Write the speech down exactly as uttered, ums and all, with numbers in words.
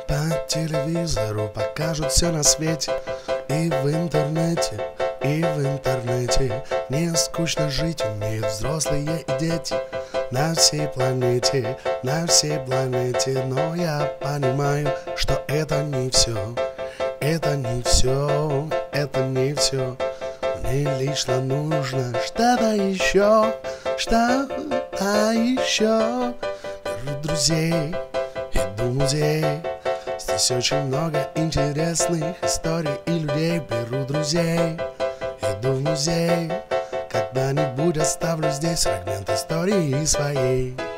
По телевизору покажут все на свете, и в интернете, и в интернете. Не скучно жить умеют взрослые и дети на всей планете, на всей планете. Но я понимаю, что это не все, это не все, это не все. Мне лично нужно что-то еще, что-то еще. Беру друзей, иду в музей. Здесь очень много интересных историй и людей. Беру друзей, иду в музей. Когда-нибудь оставлю здесь фрагмент истории своей.